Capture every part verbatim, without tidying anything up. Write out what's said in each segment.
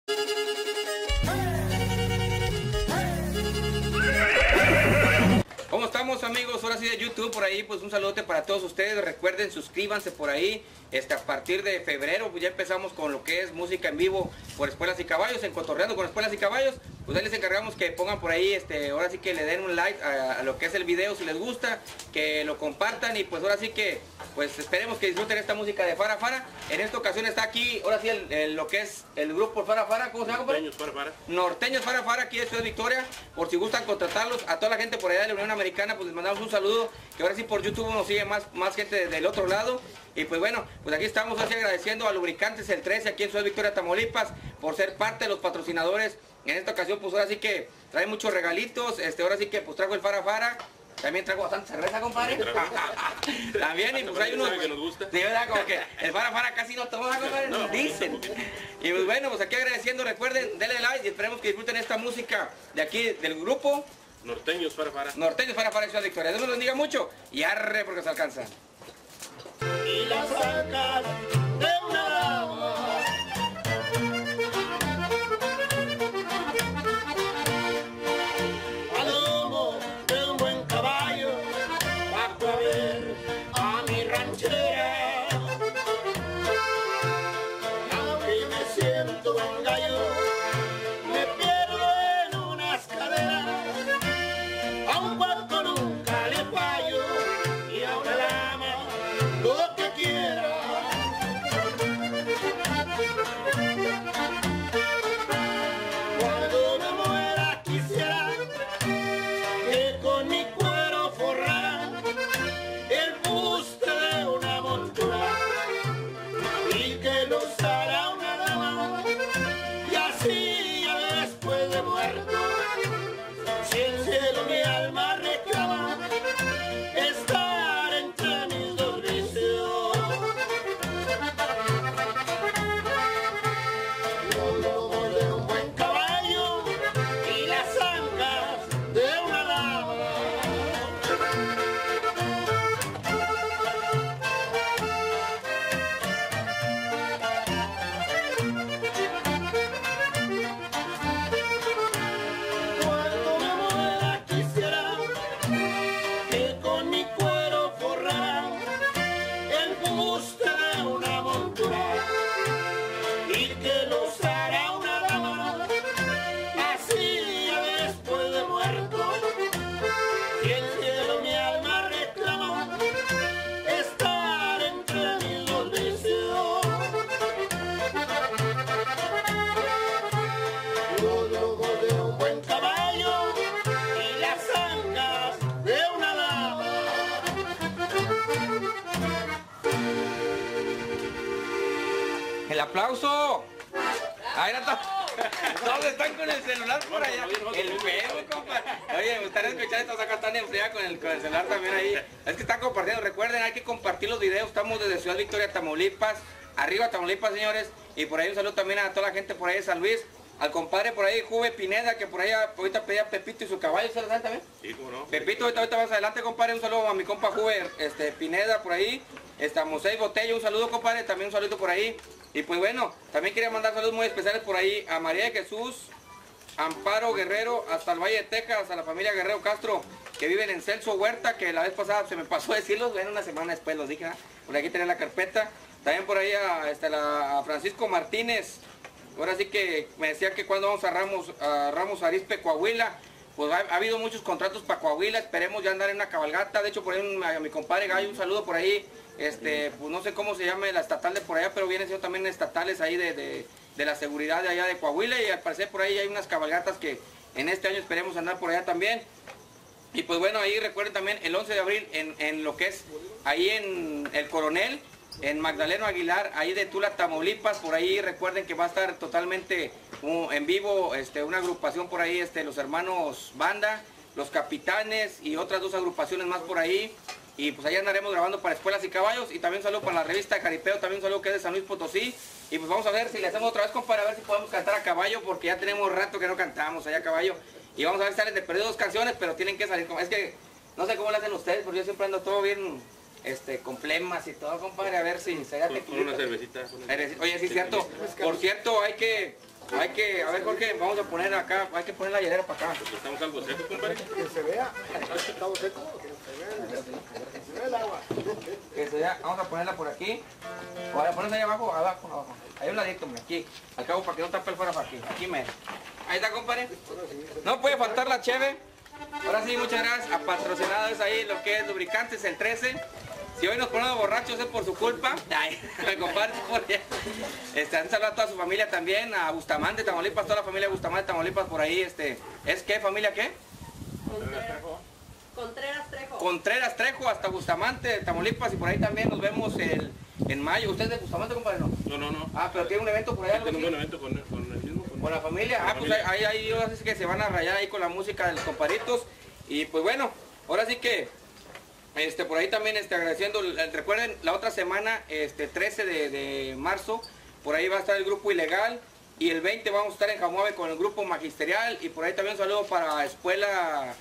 ¿Cómo estamos, amigos? Ahora sí de YouTube, por ahí pues un saludote para todos ustedes. Recuerden, suscríbanse por ahí. Este, a partir de febrero pues ya empezamos con lo que es música en vivo por Espuelas y Caballos, en Cotorreando con Espuelas y Caballos. Pues ahí les encargamos que pongan por ahí, este, ahora sí que le den un like a, a lo que es el video si les gusta, que lo compartan y pues ahora sí que pues esperemos que disfruten esta música de Fara Fara. En esta ocasión está aquí, ahora sí el, el, lo que es el grupo Fara Fara, ¿cómo se llama? Norteños Fara Fara. Norteños Fara Fara, aquí de Ciudad Victoria, por si gustan contratarlos. A toda la gente por allá de la Unión Americana pues les mandamos un saludo, que ahora sí por YouTube nos sigue más, más gente del otro lado. Y pues bueno, pues aquí estamos así agradeciendo a Lubricantes El trece aquí en Ciudad Victoria, Tamaulipas, por ser parte de los patrocinadores. En esta ocasión pues ahora sí que trae muchos regalitos, este ahora sí que pues trajo el Fara Fara. También traigo bastante cerveza, compadre. También, y pues hay unos... que nos gusta. Sí, ¿verdad? Como que el Fara Fara casi no toma, compadre, no, dicen. Y pues bueno, pues aquí agradeciendo, recuerden, denle like y esperemos que disfruten esta música de aquí, del grupo Norteños Fara Fara. Norteños Fara Fara en Ciudad Victoria. Dios nos los bendiga mucho y arre porque se alcanza. Y la sacas de una dama. Al lomo de un buen caballo, bajo a ver a mi ranchera. Aunque me siento un gallo, me pierdo en unas caderas. A un cuarto nunca le fallo y a una dama lo que quiera. Cuando me muera quisiera que con mi cuero forrara el buste de una montura y que lo usara una dama, y así ya después de muerto, si el cielo mi alma reclama, estar entre mis dos vicios. Los lomos de un buen caballo y las ancas de una dama. Cuando me muera quisiera que con mi cuero forrara el buste de una montura y que lo usara una dama, así ya después de muerto, y el cielo mi alma reclama, estar entre mis dos vicios. Los lomos de un buen caballo y las ancas de una dama. El aplauso. Ahí está. Todos están con el celular por allá. El feo, compadre. Oye, me gustaría escuchar estos acá están enfriados con el, con el celular también ahí. Es que están compartiendo. Recuerden, hay que compartir los videos. Estamos desde Ciudad Victoria, Tamaulipas. Arriba Tamaulipas, señores. Y por ahí un saludo también a toda la gente por ahí de San Luis. Al compadre por ahí, Juve Pineda, que por ahí ahorita pedía Pepito y su caballo. ¿Se lo saben también? Sí, cómo no. Pepito, ahorita, ahorita más adelante, compadre. Un saludo a mi compa Juve este, Pineda por ahí. Estamos seis Botella, un saludo, compadre. También un saludo por ahí. Y pues bueno, también quería mandar saludos muy especiales por ahí a María de Jesús, Amparo Guerrero, hasta el Valle de Texas, a la familia Guerrero Castro, que viven en Celso Huerta, que la vez pasada se me pasó decirlos, ven una semana después los dije, ¿eh? Por aquí tenía la carpeta. También por ahí a, este, la, a Francisco Martínez. Ahora sí que me decía que cuando vamos a Ramos, a Ramos Arizpe, Coahuila. Pues ha, ha habido muchos contratos para Coahuila, esperemos ya andar en una cabalgata. De hecho por ahí un, a mi compadre Gallo, un saludo por ahí. Este, pues no sé cómo se llame la estatal de por allá, pero vienen siendo también estatales ahí de, de, de la seguridad de allá de Coahuila. Y al parecer por ahí hay unas cabalgatas que en este año esperemos andar por allá también. Y pues bueno, ahí recuerden también el once de abril en, en lo que es ahí en El Coronel, en Magdaleno Aguilar, ahí de Tula, Tamaulipas. Por ahí recuerden que va a estar totalmente uh, en vivo este, una agrupación por ahí, este, los hermanos Banda, los Capitanes y otras dos agrupaciones más por ahí. Y pues ahí andaremos grabando para Espuelas y Caballos. Y también un saludo para la revista de Jaripeo, también un saludo que es de San Luis Potosí. Y pues vamos a ver si le hacemos otra vez, compadre, a ver si podemos cantar a caballo, porque ya tenemos rato que no cantamos allá a caballo. Y vamos a ver si salen de perdido dos canciones, pero tienen que salir. Es que no sé cómo lo hacen ustedes, porque yo siempre ando todo bien este, con flemas y todo, compadre, a ver si se da Con, con una cervecita. Oye, sí es cierto. Por cierto, hay que hay que, a ver Jorge, vamos a poner acá, hay que poner la hielera para acá. Estamos algo secos, compadre. Que se vea. Estamos secos. Que se vea. Que se vea el agua. Que se vea, vamos a ponerla por aquí. Ahora ponerla ahí abajo, abajo, abajo. Ahí un ladito, mira, aquí. Al cabo para que no tape el fuera para aquí. Aquí me. Ahí está, compadre. No puede faltar la cheve. Ahora sí, muchas gracias a patrocinadores ahí, lo que es Lubricantes el trece. Si hoy nos ponemos borrachos es por su culpa. Ay, me compadre por allá. Este, un saludo a toda su familia también, a Bustamante, Tamaulipas, toda la familia de Bustamante, Tamaulipas por ahí. Este, ¿es qué familia qué? Contreras, Contreras Trejo. Contreras Trejo hasta Bustamante, Tamaulipas, y por ahí también nos vemos el, en mayo. ¿Usted es de Bustamante, compadre? No. No, no, no. Ah, pero tiene un evento por allá. Tengo un buen evento con, con el mismo. Con, con la familia. Con ah, la pues familia. ahí, ahí, ahí así que se van a rayar ahí con la música de los compadritos. Y pues bueno, ahora sí que este por ahí también este agradeciendo, recuerden la otra semana, este trece de marzo, por ahí va a estar el grupo Ilegal, y el veinte vamos a estar en Jamuave con el grupo Magisterial, y por ahí también un saludo para Escuela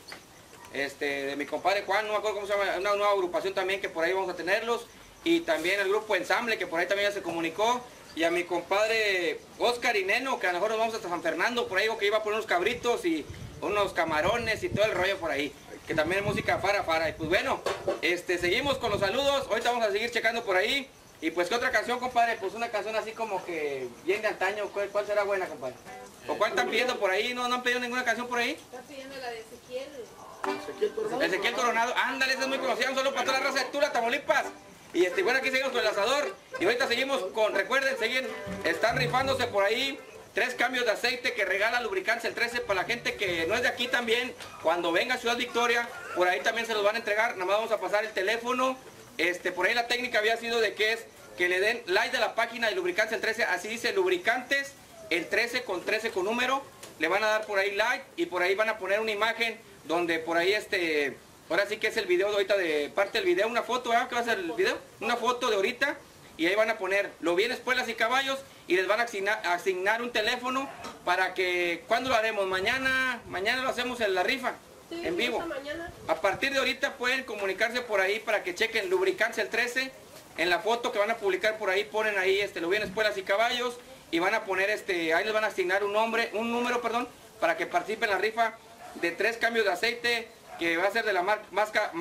este de mi compadre Juan, no me acuerdo cómo se llama, una nueva agrupación también que por ahí vamos a tenerlos, y también el grupo Ensamble que por ahí también ya se comunicó, y a mi compadre Oscar y Neno, que a lo mejor nos vamos hasta San Fernando, por ahí digo que iba a poner unos cabritos y unos camarones y todo el rollo por ahí, que también es música fara fara. Y pues bueno, este seguimos con los saludos, ahorita vamos a seguir checando por ahí. Y pues, ¿qué otra canción, compadre? Pues una canción así como que bien de antaño. ¿Cuál, cuál será buena, compadre? ¿O cuál están pidiendo por ahí? ¿No, no han pedido ninguna canción por ahí? Está pidiendo la de Ezequiel. Ezequiel Coronado. Ezequiel Coronado, ándale, esa es muy conocida, un solo para toda la raza de Tula, Tamaulipas. Y este, bueno, aquí seguimos con el asador. Y ahorita seguimos con, recuerden, seguir, están rifándose por ahí tres cambios de aceite que regala Lubricantes el trece para la gente que no es de aquí también. Cuando venga a Ciudad Victoria, por ahí también se los van a entregar. Nada más vamos a pasar el teléfono. Este, por ahí la técnica había sido de que es que le den like de la página de Lubricantes el trece. Así dice Lubricantes el trece con trece con número. Le van a dar por ahí like y por ahí van a poner una imagen donde por ahí este... Ahora sí que es el video de ahorita de parte del video, una foto, ¿verdad? ¿Qué va a ser el video? Una foto de ahorita. Y ahí van a poner lo bien espuelas y caballos y les van a asignar, asignar un teléfono para que, ¿cuándo lo haremos? Mañana, mañana lo hacemos en la rifa, Sí, en vivo. Mañana. A partir de ahorita pueden comunicarse por ahí para que chequen Lubricantes el trece. En la foto que van a publicar por ahí ponen ahí este, lo bien espuelas y caballos y van a poner este, ahí les van a asignar un nombre, un número, perdón, para que participen en la rifa de tres cambios de aceite que va a ser de la marca,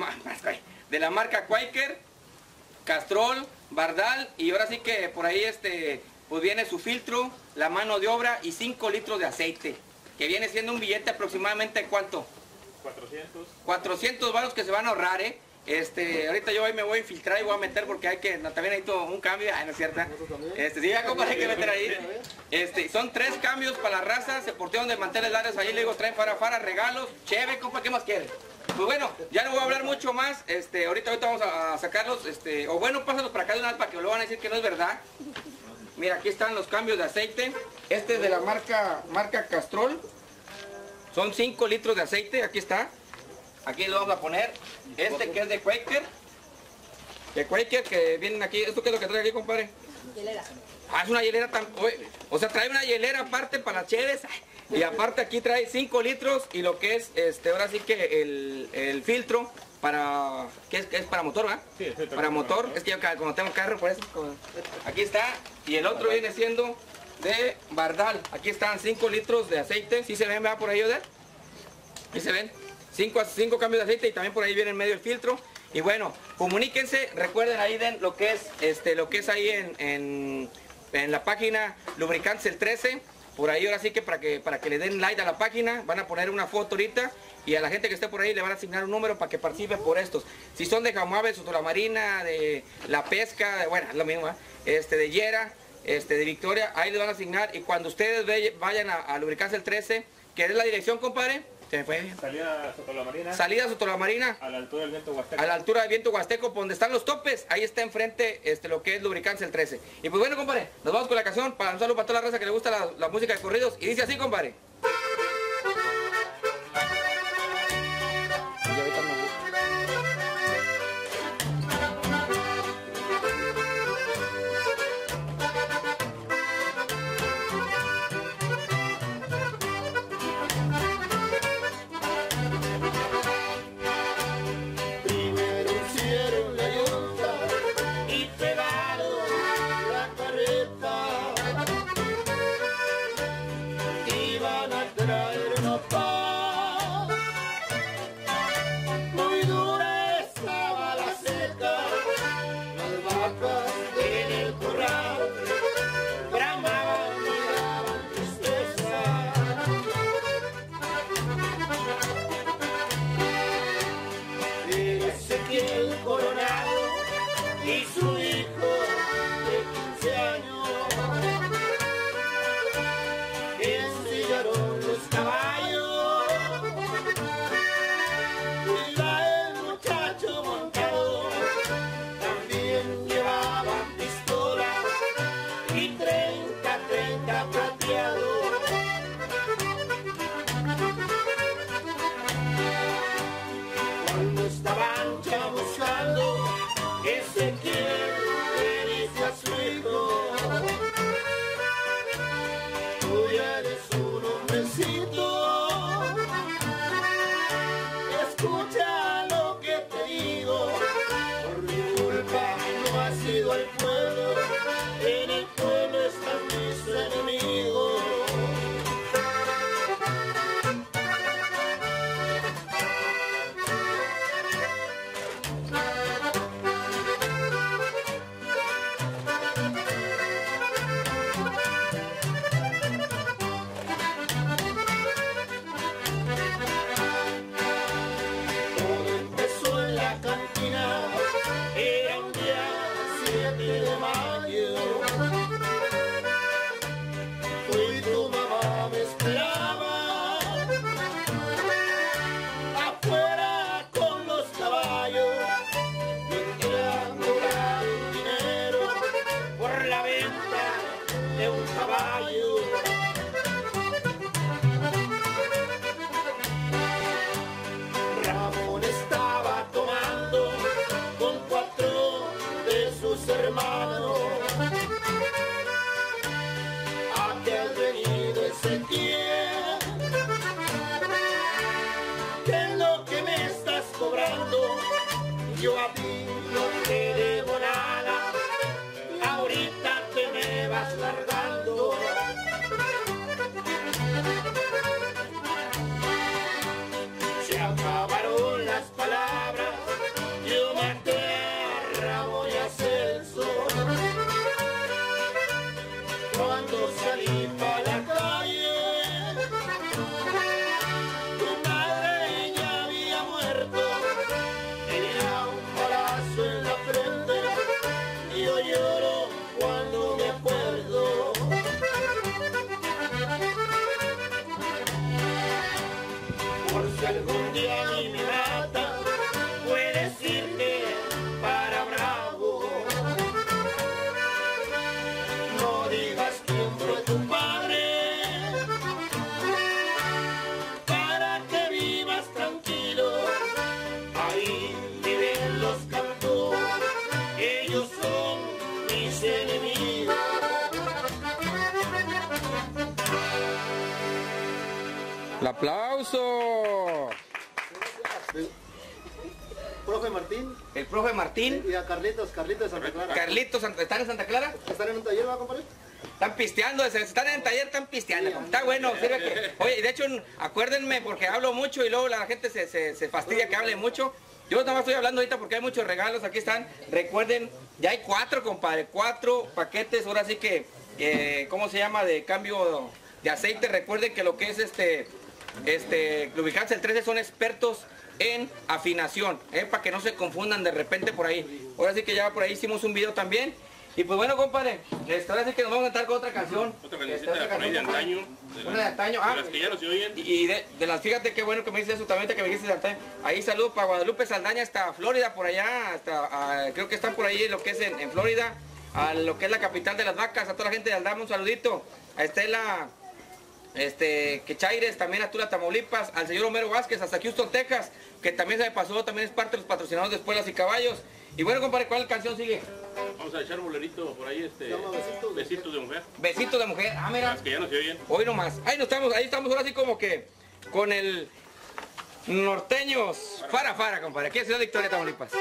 de la marca Quaker, Castrol, Bardal, y ahora sí que por ahí este pues viene su filtro, la mano de obra y cinco litros de aceite, que viene siendo un billete aproximadamente ¿cuánto? cuatrocientos. cuatrocientos varos que se van a ahorrar, ¿eh? Este, ahorita yo ahí me voy a infiltrar y voy a meter porque hay que, no, también hay todo un cambio, ay, no es cierto. Este, sí, ya compa, hay que meter ahí. Este, son tres cambios para la raza, se portearon de manteles largos ahí, le digo, traen para para regalos, chévere, compa, ¿qué más quieren? Pues bueno, ya no voy a hablar mucho más, este, ahorita, ahorita vamos a, a sacarlos, este, o bueno, pásalos para acá de una vez para que lo van a decir que no es verdad. Mira, aquí están los cambios de aceite, este es de la marca, marca Castrol, son cinco litros de aceite, aquí está. Aquí lo vamos a poner, este que es de Quaker, de Quaker que vienen aquí, ¿esto qué es lo que trae aquí, compadre? Hielera. Ah, es una hielera tan, o sea, trae una hielera aparte para las cheves, y aparte aquí trae cinco litros y lo que es, este, ahora sí que el, el filtro para, ¿qué es? ¿Es para motor, verdad? Sí, es para motor, es que yo como tengo carro, por eso, como- aquí está, y el otro viene siendo de Bardal, aquí están cinco litros de aceite, ¿sí se ven, verdad, por ahí, Odette? ¿Sí se ven? Cinco, cinco cambios de aceite y también por ahí viene en medio el filtro. Y bueno, comuníquense, recuerden ahí den lo que es este lo que es ahí en, en, en la página Lubricantes el trece. Por ahí ahora sí que para que para que le den like a la página, van a poner una foto ahorita y a la gente que esté por ahí le van a asignar un número para que participe por estos. Si son de Jamuave, Sotola Marina, de La Pesca, de, bueno, es lo mismo, ¿eh? este de Yera, este de Victoria, ahí les van a asignar y cuando ustedes ve, vayan a, a Lubricantes el trece, que es la dirección, compadre. Se me fue. Salida Sotola Marina. Salida Sotola Marina. A la altura del viento huasteco. A la altura del viento huasteco, por donde están los topes, ahí está enfrente este, lo que es Lubricantes el trece. Y pues bueno, compadre, nos vamos con la canción para un saludo para toda la raza que le gusta la, la música de corridos. Y dice así, compadre. Y ahorita me gusta. Primero hicieron la yunta y pegaron la carreta. papá. Muy dura estaba la seca, las vacas en el corral bramaban y daban tristeza. Ezequiel Coronado y su hijo de quince años ensillaron los caballos, iba el muchacho montado, también llevaban pistola y treinta, treinta plateados. Cuando estaban chamuscando, Ezequiel le dice a su hijo: tú ya eres un hombrecito, escucha lo que te digo, por mi culpa no has ido al pueblo, en el pueblo están mis enemigos. Todo empezó en la cantina, era un día siete de mayo. Hoy tu mamá me esperaba afuera con los caballos. Me quería cobrar un dinero por la venta de un caballo. Ramón estaba tomando con cuatro de sus hermanos. ¿A qué has venido, Ezequiel? ¿Qué es lo que me estás cobrando? Yo a ti no te debo nada, ahorita te me vas largando. Se acabaron las palabras, yo maté a Ramón y a Celso. Cuando salí para la calle, tu madre ya había muerto, tenía un balazo en la frente, y yo lloro cuando me acuerdo. Por si algún día a mí me mata, puedes irte para Bravo. No digas quién fue tu padre, para que vivas tranquilo. Ahí viven los Cantú, ellos son mis enemigos. ¡El aplauso! Profe Martín El profe Martín, y a Carlitos, Carlitos de Santa Clara. Carlitos, ¿están en Santa Clara? ¿Están en un taller, va, compadre? Están pisteando, se- están en el taller, están pisteando. Está bueno, sirve que... Oye, de hecho, acuérdenme, porque hablo mucho y luego la gente se, se, se fastidia que hable mucho. Yo nada más estoy hablando ahorita porque hay muchos regalos, aquí están. Recuerden, ya hay cuatro, compadre, cuatro paquetes, ahora sí que, eh, ¿cómo se llama? De cambio de aceite. Recuerden que lo que es este, este, Lubricantes el trece son expertos en afinación, ¿eh? Para que no se confundan de repente por ahí. Ahora sí que ya por ahí hicimos un video también. Y pues bueno, compadre, este, ahora sí que nos vamos a cantar con otra canción. Otra Este, cancioncita otra por ahí de canción, antaño. De Una de antaño, ah. de las que ya no se oyen. Y y de, de las, fíjate qué bueno que me dices eso también, que me dijiste de antaño. Ahí saludos para Guadalupe Saldaña hasta Florida, por allá, hasta, ah, creo que están por ahí lo que es en, en Florida, a lo que es la capital de las vacas, a toda la gente de Aldama un saludito, a Estela, este, Quechaires, también a Tula, Tamaulipas, al señor Homero Vázquez, hasta Houston, Texas, que también se me pasó, también es parte de los patrocinadores de Espuelas y Caballos. Y bueno, compadre, ¿cuál canción sigue? Vamos a echar bolerito por ahí, este. Llama Besitos de Besitos de mujer. Besitos de mujer, ah, mira. Las que ya no se oyen. Hoy nomás. Ahí no estamos, ahí estamos ahora sí como que con el norteños. Fara, fara, compadre. Aquí en Ciudad Victoria, Tamaulipas.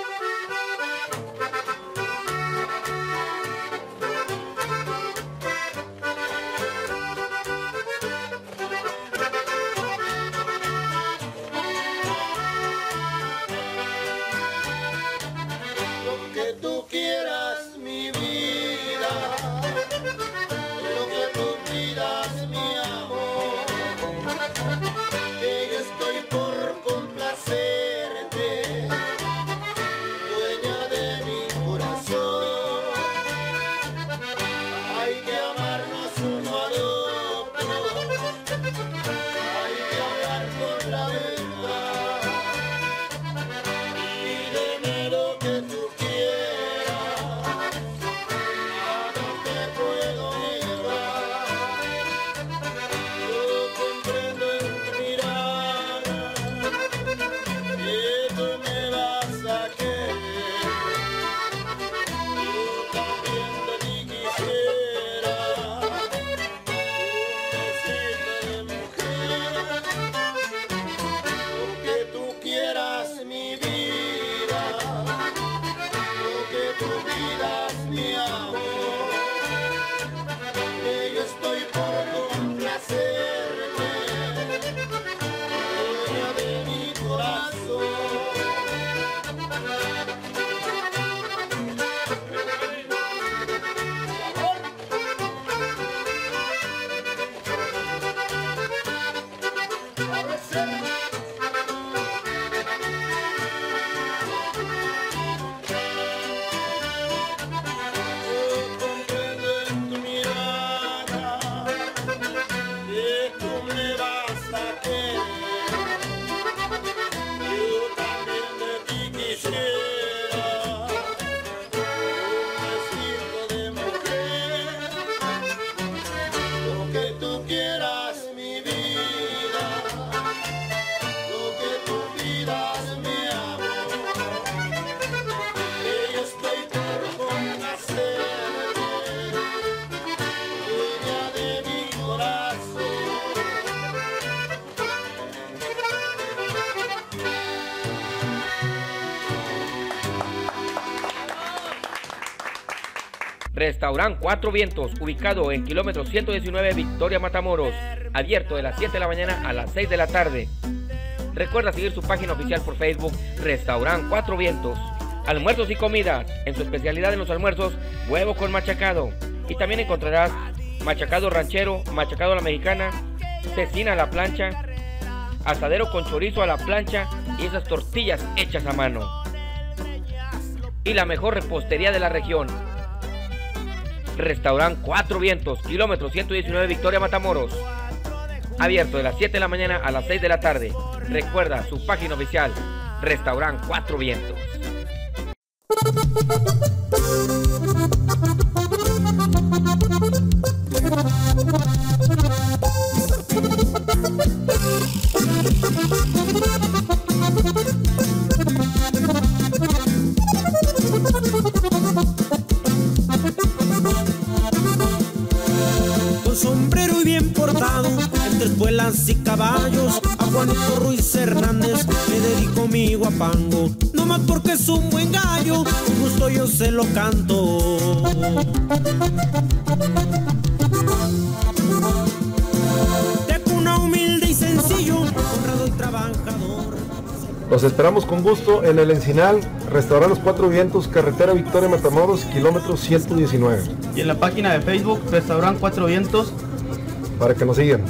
Restaurant Cuatro Vientos, ubicado en kilómetro ciento diecinueve Victoria Matamoros, abierto de las siete de la mañana a las seis de la tarde. Recuerda seguir su página oficial por Facebook, Restaurant Cuatro Vientos. Almuerzos y comidas, en su especialidad en los almuerzos, huevo con machacado. Y también encontrarás machacado ranchero, machacado a la mexicana, cecina a la plancha, asadero con chorizo a la plancha y esas tortillas hechas a mano. Y la mejor repostería de la región. Restaurant Cuatro Vientos, kilómetro ciento diecinueve Victoria Matamoros. Abierto de las siete de la mañana a las seis de la tarde. Recuerda su página oficial, Restaurant Cuatro Vientos. Con sombrero y bien portado, entre espuelas y caballos, a Juanito Ruiz Hernández le dedico mi guapango. No más porque es un buen gallo, con gusto yo se lo canto. De cuna humilde y sencillo, honrado y trabajador. Los esperamos con gusto en el Encinal, Restaurant Los Cuatro Vientos, carretera Victoria Matamoros, kilómetro ciento diecinueve. Y en la página de Facebook, Restaurant Cuatro Vientos, para que nos sigan.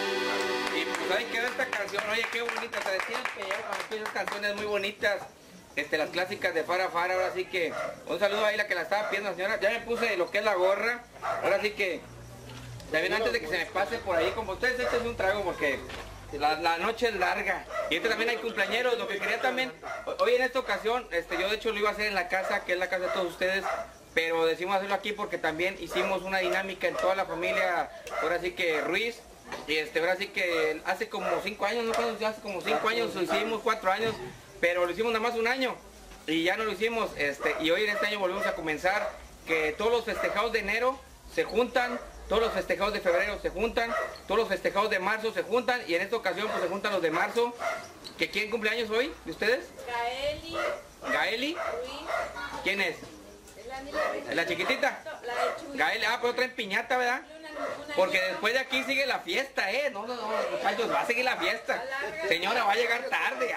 Canciones muy bonitas. este, las clásicas de Fara Fara. Ahora sí que un saludo ahí la que la estaba pidiendo, señora. Ya me puse lo que es la gorra. Ahora sí que también antes de que se me pase por ahí, como ustedes, este es un trago porque la, la noche es larga. Y este también hay cumpleañeros. Lo que quería también, hoy en esta ocasión, este, yo de hecho lo iba a hacer en la casa, que es la casa de todos ustedes. Pero decidimos hacerlo aquí porque también hicimos una dinámica en toda la familia, ahora sí que Ruiz. Y este, ahora sí que hace como cinco años, ¿no? Hace como cinco años lo hicimos, cuatro años, pero lo hicimos nada más un año. Y ya no lo hicimos, este, y hoy en este año volvemos a comenzar, que todos los festejados de enero se juntan, todos los festejados de febrero se juntan, todos los festejados de marzo se juntan, y en esta ocasión pues se juntan los de marzo. ¿Que quién cumpleaños hoy de ustedes? Gaeli. Gaeli. Luis. ¿Quién es? La, ¿La chiquitita? La de Chuy. Gael, ah, pero traen piñata, ¿verdad? Porque después de aquí sigue la fiesta, ¿eh? No, no, no, muchachos, va a seguir la fiesta. Señora, va a llegar tarde.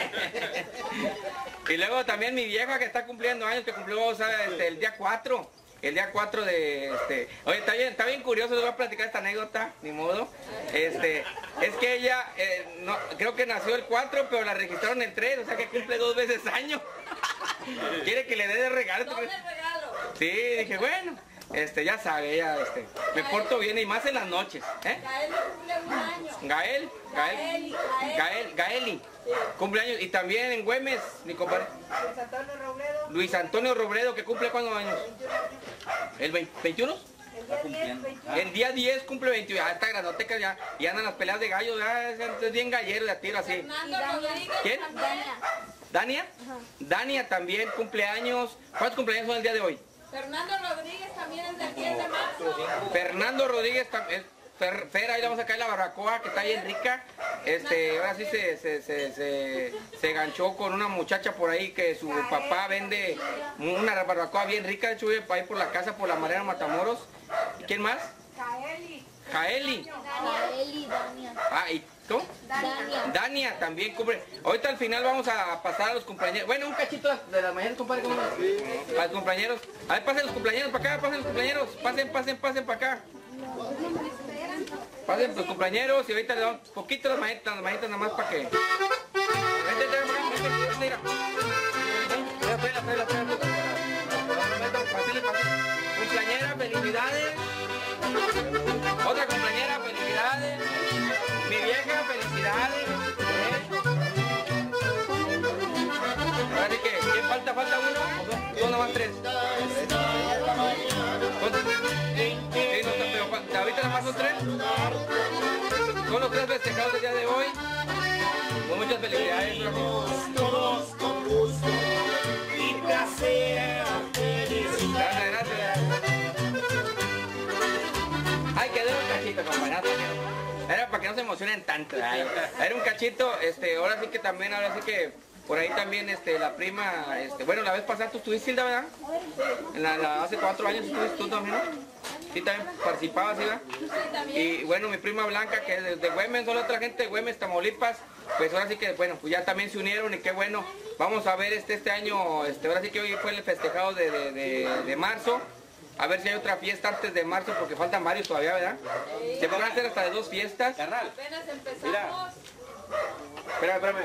Y luego también mi vieja que está cumpliendo años, que cumplió, o sea, este, el día cuatro. El día cuatro de, este... Oye, está bien, está bien curioso, les voy a platicar esta anécdota, ni modo. Este, es que ella, eh, no, creo que nació el cuatro, pero la registraron el tres, o sea que cumple dos veces año. Quiere que le dé de regalo. ¿Dónde regalo? Sí, dije, bueno, este, ya sabe, ella, este, me porto bien y más en las noches, ¿eh? Gael cumple un año. Gael, Gael, Gaeli, Gael, Gaeli, cumpleaños, y también en Güemes, mi compadre. Luis Antonio Robledo. Luis Antonio Robledo, que cumple cuántos años? ¿El veintiuno? El día diez, veintiuno. El día diez cumple veintiuno, ya está grandoteca ya, y andan las peleas de gallos, ya es bien gallero de a tiro así. Fernando Rodríguez. ¿Quién? También. ¿Dania? Dania también cumpleaños. ¿Cuántos cumpleaños son el día de hoy? Fernando Rodríguez también es del diez de marzo. Fernando Rodríguez también. Fer, Fer, ahí le vamos a caer la barbacoa que está bien rica. Este, ahora sí se, se, se, se, se ganchó con una muchacha por ahí que su papá vende una barbacoa bien rica. De hecho, vive ahí por la casa, por la Marina Matamoros. ¿Quién más? Kaeli. Jaeli. Kaeli, Dania. Ah, ¿y cómo? Dania. Dania también cumple. Ahorita al final vamos a pasar a los compañeros. Bueno, un cachito de las mañanas, compadre. ¿Cómo? A los compañeros. A ver, pasen los compañeros para acá, pasen los compañeros. Pasen, pasen, pasen para acá. Pasen los compañeros y ahorita le damos poquito las manitas, las manitas nada más para que... Vente, vente, vente, vente, mira. Tráela, tráela, tráela. Pásale, pásale. Cumpleañera, felicidades. Otra compañera, felicidades. Mi vieja, felicidades. Ahora sí que, ¿quién falta? ¿Falta uno? ¿O dos? ¿Dos nomás tres? ¿Cuántos? Sí, no, pero ahorita nada más son tres. Son los tres festejados del día de hoy. Con muchas felicidades. Todos con gusto y placer. Gracias, gracias. Ay, quedó un cachito, compañero. Era para que no se emocionen tanto. Ay, era un cachito, este, ahora sí que también, ahora sí que por ahí también, este, la prima, este, bueno, la vez pasada tú estuviste, Hilda, ¿verdad? En la, la, hace cuatro años estuviste tú también, ¿no? Sí, también participabas, ¿sí, verdad? Sí, también. Y bueno, mi prima Blanca, que es de, de Güemes, toda la otra gente de Güemes, Tamaulipas, pues ahora sí que, bueno, pues ya también se unieron y qué bueno. Vamos a ver este, este año, este, ahora sí que hoy fue el festejado de, de, de, de marzo. A ver si hay otra fiesta antes de marzo, porque faltan varios todavía, ¿verdad? Sí. Se podrán hacer hasta de dos fiestas. Carnal. Apenas empezamos. Mira. Espérame, espérame.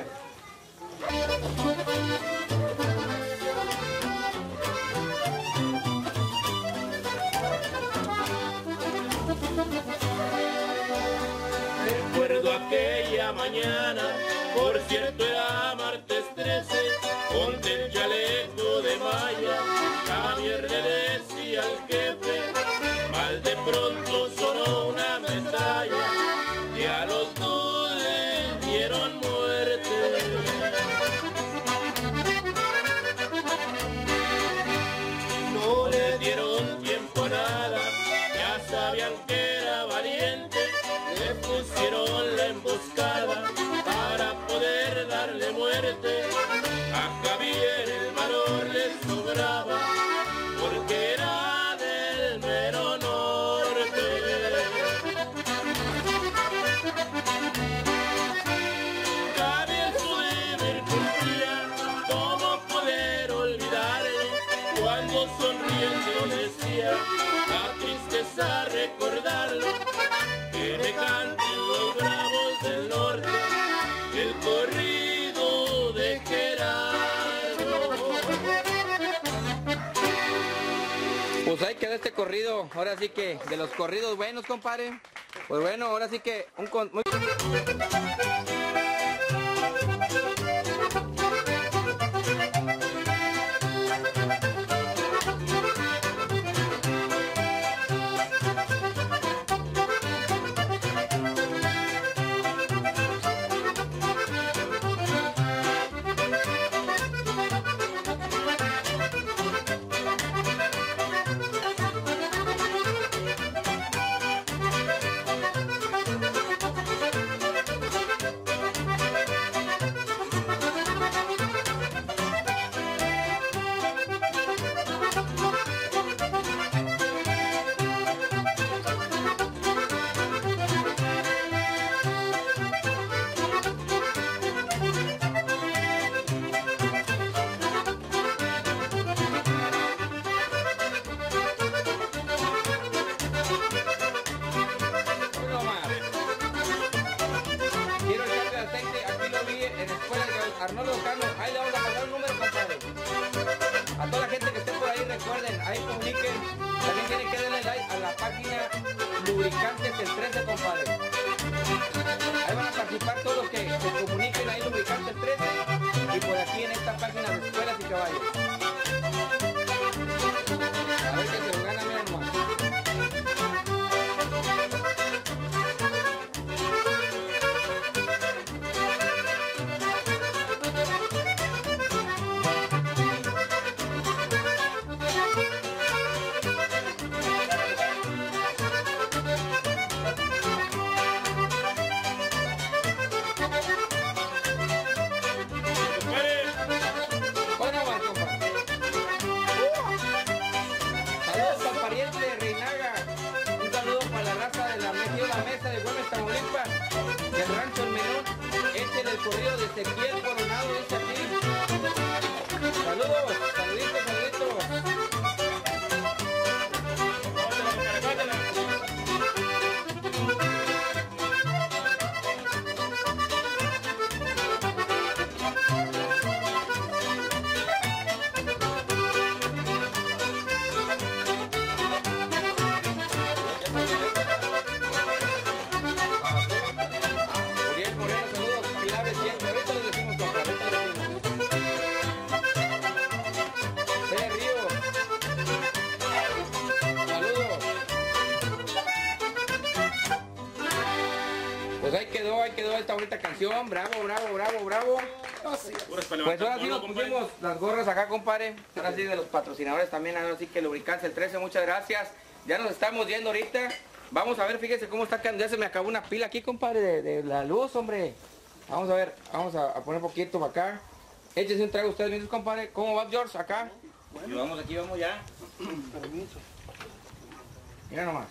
Recuerdo aquella mañana, por cierto era martes trece, ponte el chaleco de malla, Javier le decía al jefe, mal de pronto sonó una metralla, y a los dos les dieron muerte. No le dieron tiempo a nada, ya sabían que era valiente, le pusieron la emboscada para poder darle muerte. A Javier el valor le sobraba porque era del mero norte. Javier Suever cumplía, ¿cómo poder olvidarle? Cuando sonriendo decía, da tristeza recordarlo, que me canten los brazos. corrido, ahora sí que de los corridos buenos, compadre. Pues bueno, ahora sí que un con... muy... Arnoldo Cano, ahí le vamos a pasar un número, compadre. A toda la gente que esté por ahí, recuerden, ahí comuniquen. También tienen que darle like a la página Lubricantes el trece, compadre. Ahí van a participar todos los que se comuniquen ahí Lubricantes el trece y por aquí en esta página de Escuelas y Caballos. A ver que se lo gana, miren nomás. Corrido de Ezequiel Coronado, dice aquí. Saludos, saluditos, saluditos. Pues ahí quedó, ahí quedó esta bonita canción. Bravo, bravo, bravo, bravo. Pues ahora sí nos pusimos las gorras acá, compadre. Ahora sí de los patrocinadores también. Ahora sí que Lubricantes el trece, muchas gracias. Ya nos estamos yendo ahorita. Vamos a ver, fíjense cómo está quedando. Ya se me acabó una pila aquí, compadre, de, de la luz, hombre. Vamos a ver, vamos a, a poner un poquito para acá. Échense un trago ustedes mismos, compadre. ¿Cómo va, George? Acá. Y vamos aquí, vamos ya. Permiso. Mira nomás.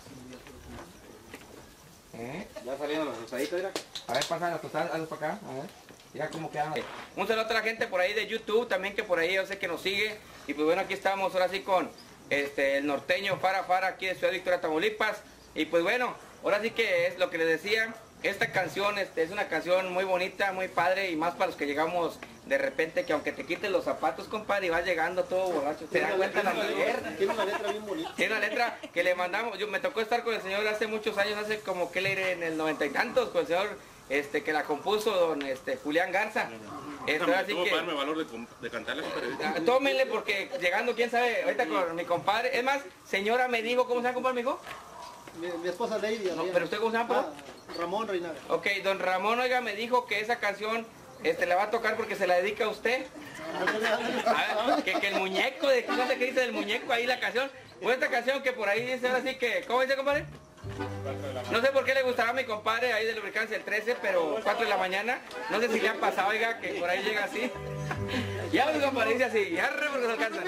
¿Eh? Ya salieron los tostaditos, mira. A ver, pasa las tostadas, hazlos para acá, a ver. Ya como quedan. Un saludo a toda la gente por ahí de YouTube, también que por ahí yo sé que nos sigue. Y pues bueno, aquí estamos ahora sí con este el norteño Fara Fara aquí de Ciudad Victoria, Tamaulipas. Y pues bueno, ahora sí que es lo que les decía. Esta canción este, es una canción muy bonita, muy padre, y más para los que llegamos de repente, que aunque te quites los zapatos, compadre, y vas llegando todo borracho, te das cuenta la mujer. Tiene una letra bien bonita. Tiene una letra que le mandamos, yo me tocó estar con el señor hace muchos años, hace como que le iré en el noventa y tantos, con el señor este que la compuso don este Julián Garza. Esto, así que darme valor de, de cantarle, compadre. Tómenle porque llegando, quién sabe, ahorita con mi compadre. Es más, señora me dijo, ¿cómo se llama, compadre, me dijo? Mi, mi esposa Lady. No, pero usted, ¿cómo se llama? Ah, Ramón Reinaga. Ok, don Ramón, oiga, me dijo que esa canción este, la va a tocar porque se la dedica a usted. A ver, que, que el muñeco, de ¿qué cosa que dice del muñeco ahí la canción? Pues esta canción que por ahí dice ahora sí que, ¿cómo dice, compadre? No sé por qué le gustará a mi compadre ahí de Lubricantes el trece, pero cuatro de la mañana. No sé si le han pasado, oiga, que por ahí llega así. Ya mi compadre dice así, ya re porque se alcanzan.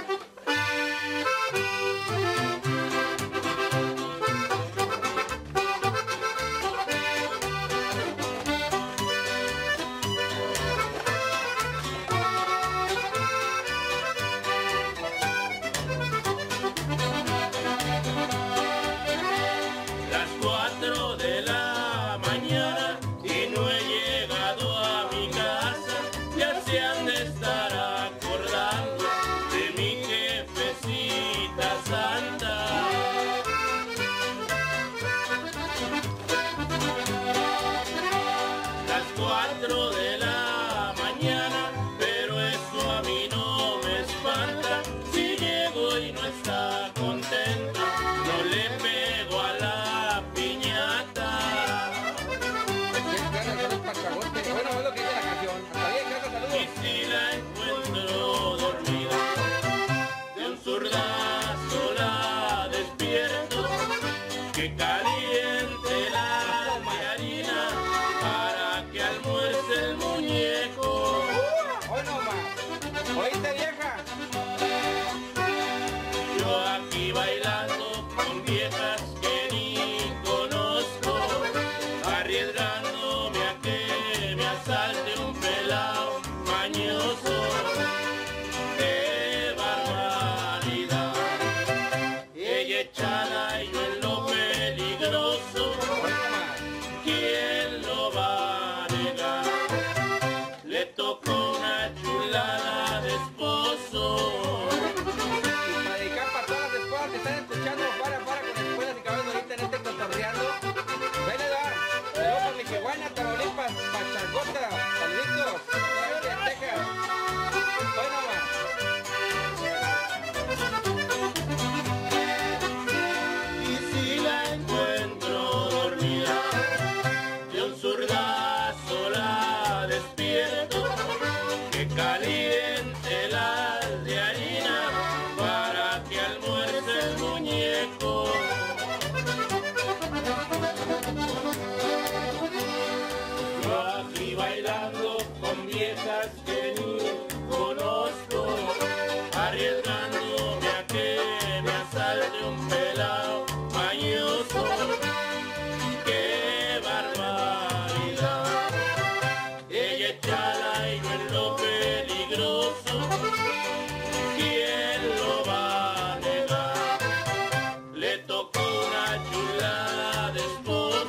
Se han de estar acordando de mi jefecita ¿Oíste, vieja? Yo aquí bailando con viejas que ni conozco, arriesgándome a que me asalte un pelao mañoso. ¡Qué barbaridad! Ella echada y yo en lo peligroso. ¿Quién lo va a negar? Le tocó una chulada de esposo. Y para dedicar para todas las escuelas que están escuchando, para, para con escuelas y cabezas ahorita en este cotorreando. Ven a dar, saludos a Michihuana, Tamaulipas, Pachacota, saluditos, de Texas. Hoy nomás. Y si la encuentro dormida, de un zurdazo la despierto, que caliente las de harina para que almuerce el muñeco. Yo aquí bailando con viejas que ni conozco, arriesgándome a que me asalte un pelao mañoso. ¡Qué barbaridad! Ella echada y yo en lo peligroso. ¿Quién lo va a negar? Le tocó una chulada de esposo.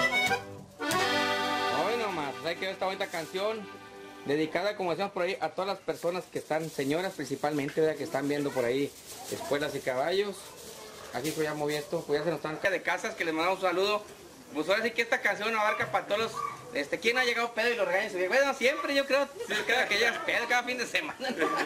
Hoy nomás, hay que ver esta bonita canción dedicada, como decíamos por ahí, a todas las personas que están, señoras principalmente, ¿verdad? Que están viendo por ahí espuelas y caballos. Aquí pues ya moví esto, pues ya se nos están de casas, que les mandamos un saludo. Pues ahora sí que esta canción abarca para todos los, este, ¿quién ha llegado pedo y lo regaña? Bueno, siempre yo creo, cada que llegas pedo, cada fin de semana.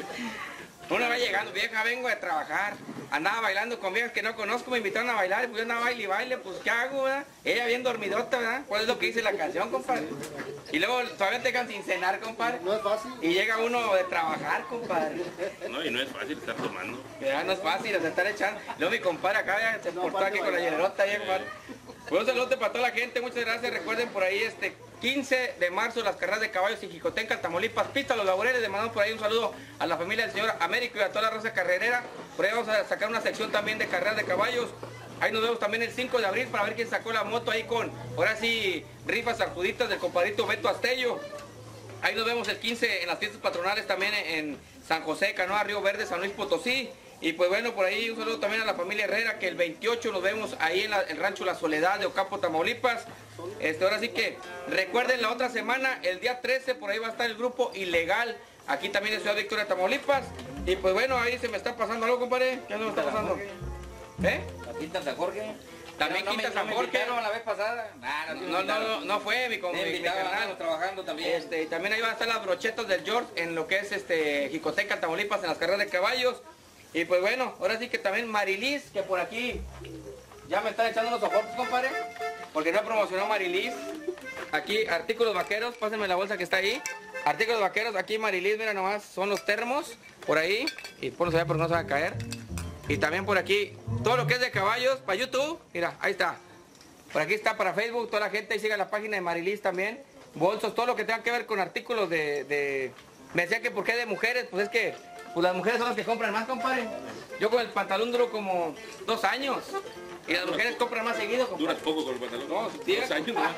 Uno va llegando, vieja, vengo de trabajar. Andaba bailando con viejas que no conozco, me invitaron a bailar, pues yo andaba baile y baile, pues ¿qué hago, verdad? Ella bien dormidota, ¿verdad? ¿Cuál es lo que dice la canción, compadre? Y luego todavía te dejan sin cenar, compadre. No es fácil. Y llega uno de trabajar, compadre. No, y no es fácil estar tomando. Ya no es fácil, se estar echando. Luego mi compadre acá ya se portó aquí con la hielerota, ya, compadre. Pues un saludo para toda la gente, muchas gracias. Recuerden por ahí este quince de marzo las carreras de caballos en Jicotenca, Tamaulipas, Pista Los Laureles. Le mandamos por ahí un saludo a la familia del señor Américo y a toda la raza carrerera. Por ahí vamos a sacar una sección también de carreras de caballos. Ahí nos vemos también el cinco de abril para ver quién sacó la moto ahí con, ahora sí, rifas sacuditas del compadrito Beto Astello. Ahí nos vemos el quince en las fiestas patronales también en San José, Canoa, Río Verde, San Luis Potosí. Y pues bueno, por ahí un saludo también a la familia Herrera, que el veintiocho nos vemos ahí en la- el rancho La Soledad de Ocampo, Tamaulipas. Este, ahora sí que recuerden la otra semana, el día trece, por ahí va a estar el grupo Ilegal, aquí también en Ciudad Victoria, Tamaulipas. Y pues bueno, ahí se me está pasando algo, compadre. ¿Qué se me está pasando? ¿Eh? La Quinta San Jorge. También No, no Quinta me- San no me Jorge. invitaron la vez pasada. Nah, no, sí me No, no, invitaron. no, no fue mi, con, Me mi, mi invitaban, carnal. andamos trabajando también. Este, y también ahí van a estar las brochetas del George en lo que es este Jicoteca, Tamaulipas, en las carreras de caballos. Y pues bueno, ahora sí que también Marilis, que por aquí ya me están echando unos soportes, compadre, porque no promocionó Marilis. Aquí, artículos vaqueros, pásenme la bolsa que está ahí. Artículos vaqueros, aquí Marilis, mira nomás, son los termos, por ahí, y ponlos allá porque no se van a caer. Y también por aquí, todo lo que es de caballos, para YouTube, mira, ahí está. Por aquí está para Facebook, toda la gente, ahí siga la página de Marilis también. Bolsos, todo lo que tenga que ver con artículos de... de... Me decía que por qué de mujeres, pues es que pues las mujeres son las que compran más, compadre. Yo con el pantalón duro como dos años. Y las mujeres compran más seguido, compadre. Duras poco con el pantalón. No, sí, Dos años, ¿no?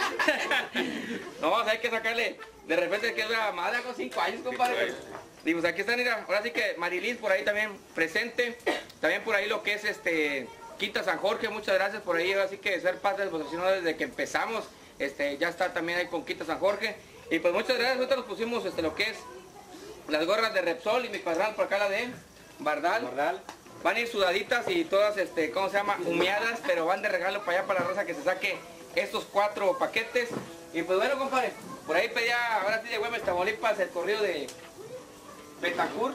no, o sea, hay que sacarle, de repente que dura más de cinco años, compadre. Y pues aquí están, mira, ahora sí que Marilis por ahí también presente. También por ahí lo que es este Quinta San Jorge, muchas gracias por ahí, ahora sí que ser parte del patrocinador desde que empezamos. Este, ya está también ahí con Quinta San Jorge. Y pues muchas gracias, ahorita nos pusimos este lo que es las gorras de Repsol y mi cuadral por acá la de Bardal. Bardal. Van a ir sudaditas y todas, este, ¿cómo se llama? Humeadas, pero van de regalo para allá para la raza que se saque estos cuatro paquetes. Y pues bueno, compadre, por ahí pedía, ahora sí de Güemes, Tamaulipas, el corrido de Betacur.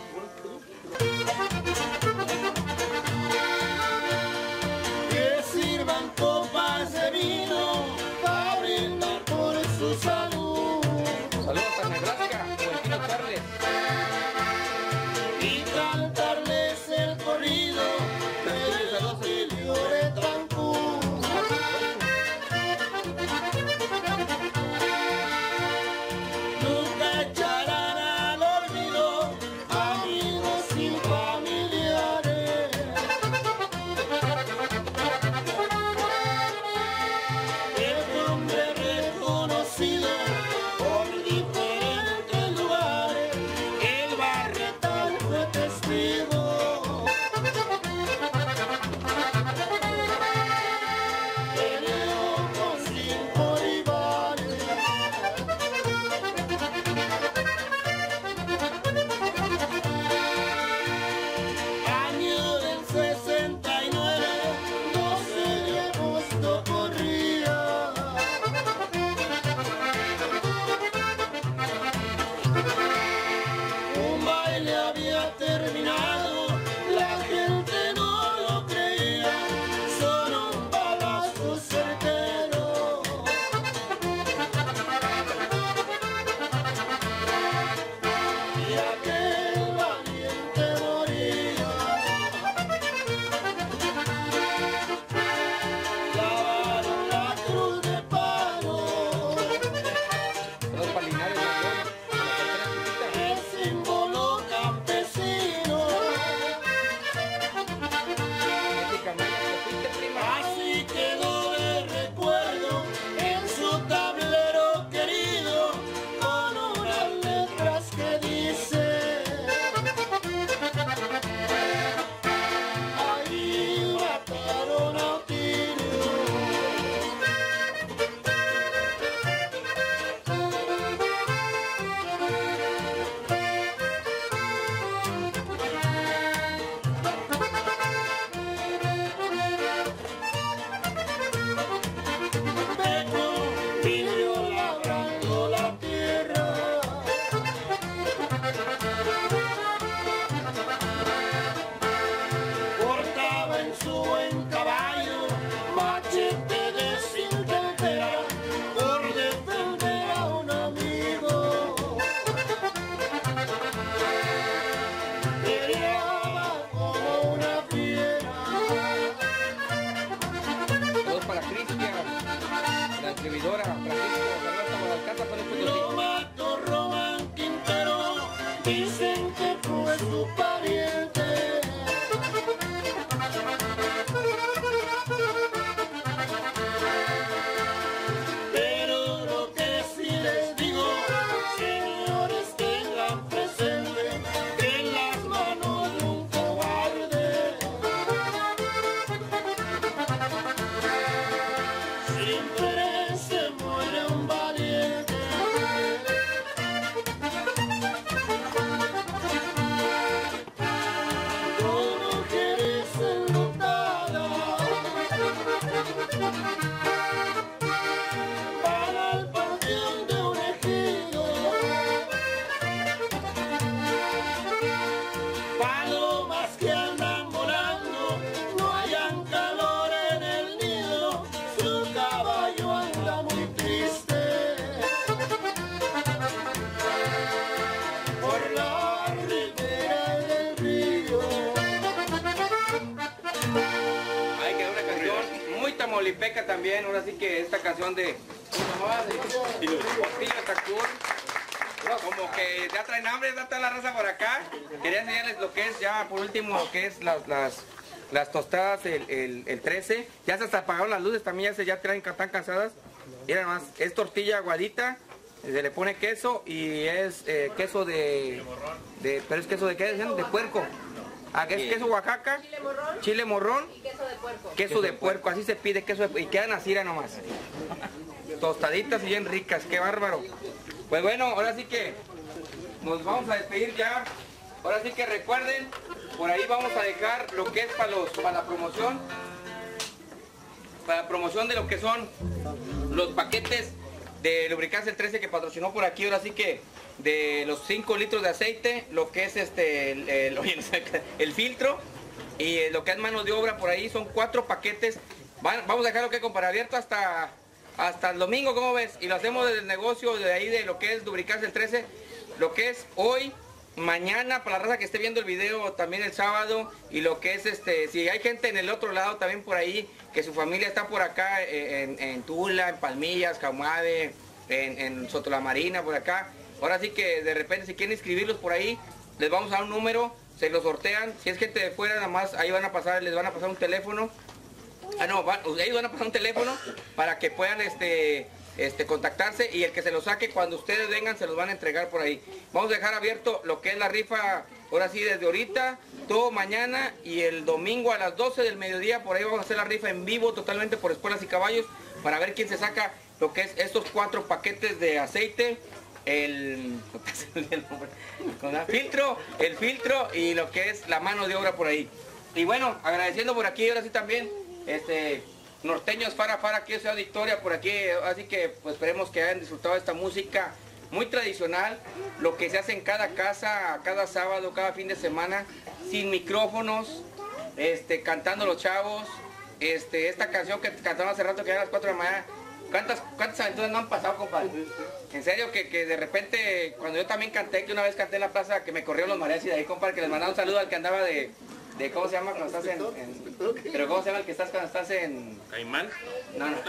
Que sirvan copas de vino para brindar por su salud Saludos a Nebraska, Buen Charles. y cantarles el corrido del Otilio de Tancún. Nunca echarán al olvido servidora, Francisco Garralta Guadalcata, San Luis Potosí. Lo mató Román Quintero, dicen que fue su pariente. Pero lo que sí les digo, señores, tengan presente que en las manos de un cobarde siempre se muere un valiente. Con mujeres enlutadas para el panteón de un ejido, palomas que andan volando, no hayan calor en el nido, su caballo anda muy triste por la ribera del río. Ay, que una canción muy tamaulipeca también, ahora sí que esta canción de... ¿Cómo se llamaba? De Portillo Tacur. Como que ya traen hambre, ya está la raza por acá. Quería enseñarles lo que es ya, por último, lo que es las, las, las tostadas, el, el, el trece. Ya se hasta apagaron las luces, también ya se ya traen, están cansadas. Mira más, es tortilla aguadita, se le pone queso y es eh, queso de, de... ¿Pero es queso de qué? De puerco. Ah, que es queso Oaxaca, Chile morrón chile morrón, y queso de puerco. queso de puerco, así se pide, queso de, y quedan así era nomás. Tostaditas y bien ricas, qué bárbaro. Pues bueno, ahora sí que nos vamos a despedir ya. Ahora sí que recuerden, por ahí vamos a dejar lo que es para los para la promoción. Para la promoción de lo que son los paquetes de lubricante el trece que patrocinó por aquí. Ahora sí que de los cinco litros de aceite, lo que es este el, el, oye, no sé, el filtro y eh, lo que es mano de obra por ahí son cuatro paquetes. Van- vamos a dejarlo que comprar abierto hasta hasta el domingo, ¿cómo ves? Y lo hacemos desde el negocio de ahí de lo que es lubricante el trece, lo que es hoy, mañana, para la raza que esté viendo el video, también el sábado, y lo que es este, si hay gente en el otro lado también por ahí, que su familia está por acá eh, en, en Tula, en Palmillas, Caumade, en, en Soto la Marina, por acá. Ahora sí que de repente si quieren inscribirlos por ahí, les vamos a dar un número, se los sortean. Si es gente de fuera, nada más ahí van a pasar, les van a pasar un teléfono. Ah, no, van, ellos van a pasar un teléfono para que puedan este, este, contactarse, y el que se lo saque cuando ustedes vengan se los van a entregar por ahí. Vamos a dejar abierto lo que es la rifa, ahora sí desde ahorita, todo mañana y el domingo a las doce del mediodía, por ahí vamos a hacer la rifa en vivo totalmente por Espuelas y Caballos, para ver quién se saca lo que es estos cuatro paquetes de aceite, el, con el filtro, el filtro y lo que es la mano de obra por ahí. Y bueno, agradeciendo por aquí ahora sí también este norteños Fara Fara, aquí en Ciudad Victoria, por aquí, así que pues esperemos que hayan disfrutado de esta música muy tradicional, lo que se hace en cada casa, cada sábado, cada fin de semana, sin micrófonos, este, cantando los chavos, este, esta canción que cantaron hace rato que era a las cuatro de la mañana. ¿Cuántas, cuántas aventuras no han pasado, compadre? En serio, que, que de repente, cuando yo también canté, que una vez canté en la plaza, que me corrieron los mariachis de ahí, compadre, que les mandaba un saludo al que andaba de, de ¿cómo se llama cuando estás en, en- pero ¿cómo se llama el que estás cuando estás en... Caimán. No, no.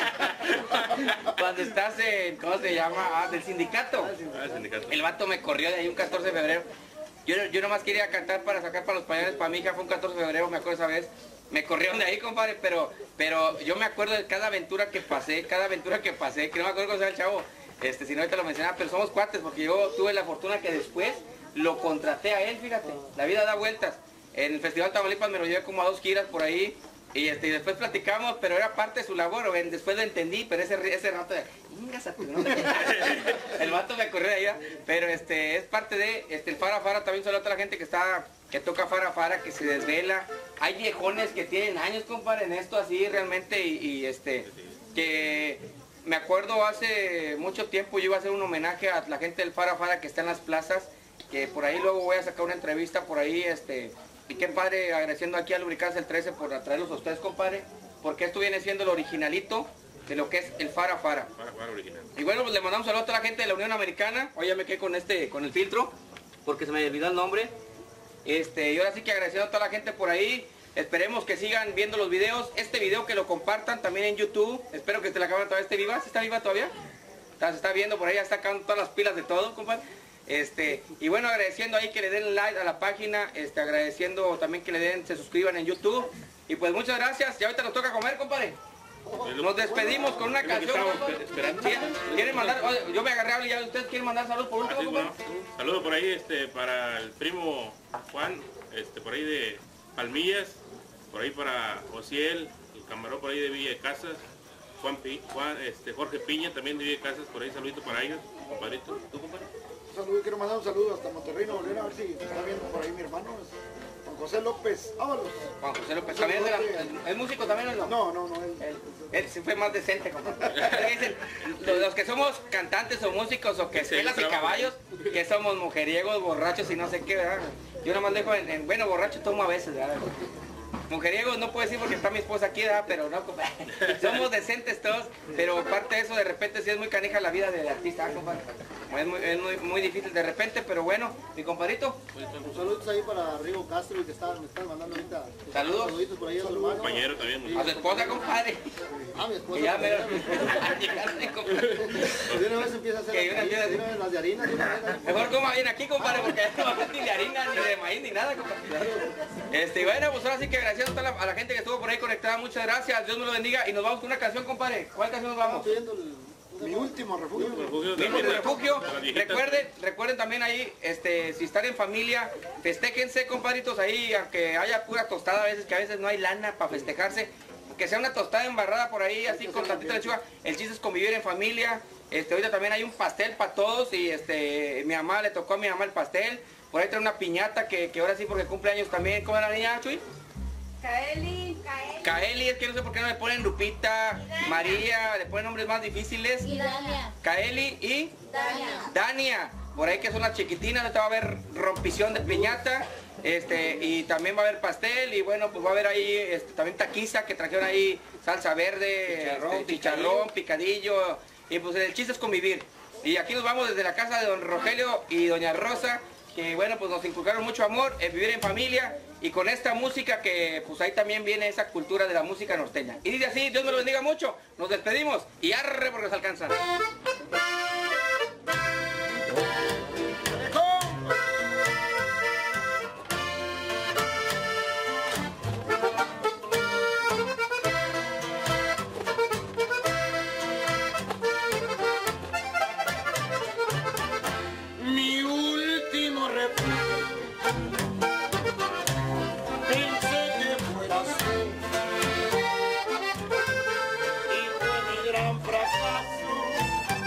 Cuando estás en, ¿cómo se llama? Ah, del sindicato. Ah, el sindicato. El vato me corrió de ahí un catorce de febrero. Yo, yo nomás quería cantar para sacar para los pañales para mi hija, fue un catorce de febrero, me acuerdo esa vez. Me corrieron de ahí, compadre, pero, pero yo me acuerdo de cada aventura que pasé, cada aventura que pasé, que no me acuerdo cómo se llama el chavo, este, si no ahorita lo mencionaba, pero somos cuates, porque yo tuve la fortuna que después lo contraté a él, fíjate, la vida da vueltas. En el Festival Tamaulipas me lo llevé como a dos giras por ahí, y, este, y después platicamos, pero era parte de su labor, ven, después lo entendí, pero ese, ese rato de... El vato me corrió de ahí, ¿verdad? Pero este, es parte de, este, el Fara Fara, también saluda a toda la gente que está, que toca Fara Fara, que se desvela. Hay viejones que tienen años, compadre, en esto así realmente, y, y este, que me acuerdo hace mucho tiempo yo iba a hacer un homenaje a la gente del Fara Fara que está en las plazas, que por ahí luego voy a sacar una entrevista por ahí, este, y qué padre, agradeciendo aquí a Lubricante el trece por traerlos a ustedes, compadre, porque esto viene siendo el originalito de lo que es el Fara Fara. Fara Fara original. Y bueno, pues le mandamos saludos a toda la gente de la Unión Americana. Hoy ya me quedé con este, con el filtro, porque se me olvidó el nombre. Este, y ahora sí que agradeciendo a toda la gente por ahí. esperemos que sigan viendo los videos. Este video que lo compartan también en YouTube. Espero que la cámara todavía esté viva. ¿Sí está viva todavía? Está, se está viendo por ahí, ya está sacando todas las pilas de todo, compadre. Este, y bueno, agradeciendo ahí que le den like a la página, este, agradeciendo también que le den, se suscriban en YouTube. Y pues muchas gracias. Y ahorita nos toca comer, compadre. Nos despedimos con una canción. ¿Quieren mandar? Oye, yo me agarré a hablar, ¿ya ustedes quieren mandar saludos por último, Así, compadre? bueno, saludos por ahí este, para el primo Juan, este, por ahí de Palmillas, por ahí para Ociel, el camarón por ahí de Villa de Casas, Juan, Pi, Juan este, Jorge Piña también de Villa de Casas, por ahí saludito para ellos, compadrito. ¿Tú, compadre? Un saludo, quiero mandar un saludo hasta Monterrey, Nuevo León, a ver si está viendo por ahí mi hermano, es Juan José López Ábalos. Juan José López, ¿también es, de la, es músico también o no? No, no, no, él, él, él sí fue más decente, compadre. Dicen, los, los que somos cantantes o músicos o que escuelas y caballos, que somos mujeriegos, borrachos y no sé qué, ¿verdad? Yo nada más dejo en, en bueno, borracho tomo a veces, ¿verdad? Mujeriegos no puedo decir porque está mi esposa aquí, ¿verdad? Pero no, compadre. Somos decentes todos, pero aparte de eso, de repente sí es muy canija la vida del artista, ¿eh, compadre? Es, muy, es muy, muy difícil de repente, pero bueno, mi compadrito. Saludos ahí para Rigo Castro y que está, me están mandando ahorita. Saludos. Saluditos por ahí a su hermano. Compañero también. A su esposa, compadre. Ah, mi esposa. Que ya me lo... De una vez empieza a hacer Que las, una de una vez las de harina. De una vez. Mejor coma bien aquí, compadre, porque no va a ser ni de harina, ni de maíz, ni nada, compadre. Este, y bueno, pues ahora sí que agradeciendo a, toda la, a la gente que estuvo por ahí conectada, muchas gracias, Dios me lo bendiga, y nos vamos con una canción, compadre. ¿Cuál canción nos vamos? Mi último refugio. Mi último refugio. Recuerden, recuerden también ahí, este, si están en familia, festéjense, compadritos, ahí, aunque haya pura tostada a veces, que a veces no hay lana para festejarse, que sea una tostada embarrada por ahí, así con tantita lechuga. El chiste es convivir en familia. Este, ahorita también hay un pastel para todos y este, mi mamá le tocó a mi mamá el pastel. Por ahí trae una piñata que, que ahora sí porque cumple años también. ¿Cómo es la niña, Chuy? Kaeli, Kaeli. Kaeli, es que no sé por qué no le ponen Lupita, María, le ponen nombres más difíciles. Y Dania. Kaeli y Dania. Dania. Por ahí que son las chiquitinas, ahorita va a haber rompición de piñata. Este, y también va a haber pastel y bueno, pues va a haber ahí este, también taquiza que trajeron ahí salsa verde, chicharrón, este, chicharrón, picadillo. Y pues el chiste es convivir. Y aquí nos vamos desde la casa de don Rogelio y doña Rosa, que bueno, pues nos inculcaron mucho amor, en vivir en familia y con esta música que pues ahí también viene esa cultura de la música norteña. Y dice así, Dios me lo bendiga mucho, nos despedimos y arre porque nos alcanzan. Mi último refugio, pensé que fueras tú, y fue mi gran fracaso.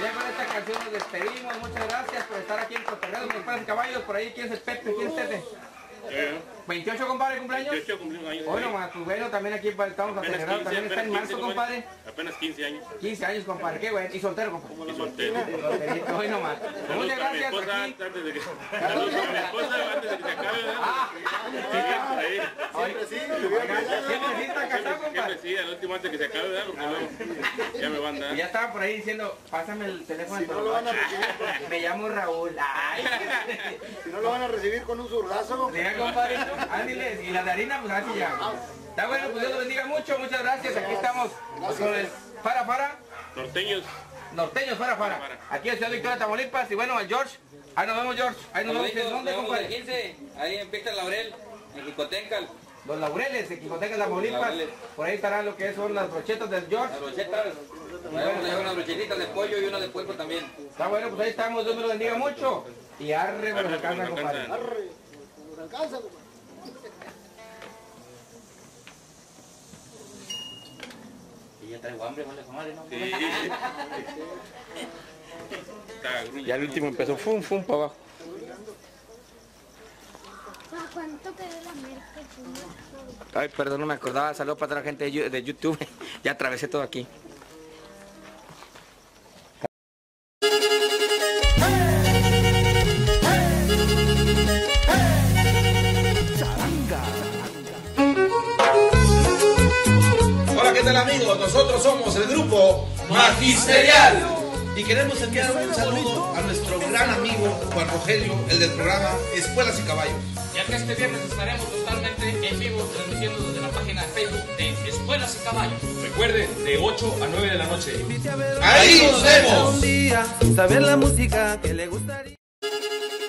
Ya con esta canción nos despedimos. Muchas gracias por estar aquí en Cotorreo de Palas y Caballos. Por ahí, ¿quién es el Pepe? ¿Quién es Tete? veintiocho, compadre, cumpleaños. veintiocho cumplimos años. Bueno, más, pues bueno, también aquí estamos a celebrar. También está en marzo, compadre. Apenas quince años. quince años, compadre. Qué bueno. Y soltero, compadre. Y soltero. Solterito, hoy nomás. Muchas gracias. A mi esposa aquí. antes de que, saludos a mi esposa antes de que se acabe. Ah, ahí. Siempre sí, siempre sí está casado, compadre. Siempre sí, al último antes de que se acabe, ¿verdad? Porque luego ya me van a dar. Y ya estaban por ahí diciendo, pásame el teléfono. Si no lo van a recibir, me llamo Raúl. Ay. si no lo van a recibir con un zurdazo. Diga, compadre, ándiles. Y la de harina, pues así ya. Está bueno, pues Dios los bendiga mucho. Muchas gracias. Aquí estamos con el para para. Norteños. Norteños para para. Aquí en Ciudad Victoria, Tamaulipas. Y bueno, el George. Ahí nos vemos, George. Ahí nos vemos. ¿En dónde, compadre? quince, ahí en Pista Laurel, en Jicotencal. Los Laureles, en Quijoteca, Tamaulipas. Por ahí estarán lo que son las brochetas del George. Las brochetas. Vamos a llevar unas brochetitas de pollo y una de puerco también. Está bueno, pues ahí estamos. Dios me lo bendiga mucho. Y arre, me nos alcanza, compadre. Arre, nos alcanza, compadre. Y ya traigo hambre, vale, comadre, ¿no? Sí. Ya el último empezó fum, fum, para abajo. ¿Cuánto quedó la merca? Ay, perdón, no me acordaba. Saludos para toda la gente de YouTube. Ya atravesé todo aquí. Hola, ¿qué tal, amigos? Nosotros somos el grupo Magisterial y queremos enviar un saludo a nuestro gran amigo Juan Rogelio, el del programa Espuelas y Caballos. Ya que este viernes estaremos totalmente en vivo transmitiendo desde la página de Facebook de Espuelas y Caballos. Recuerden, de ocho a nueve de la noche. ¡Ahí nos vemos! Saber la música que le gustaría.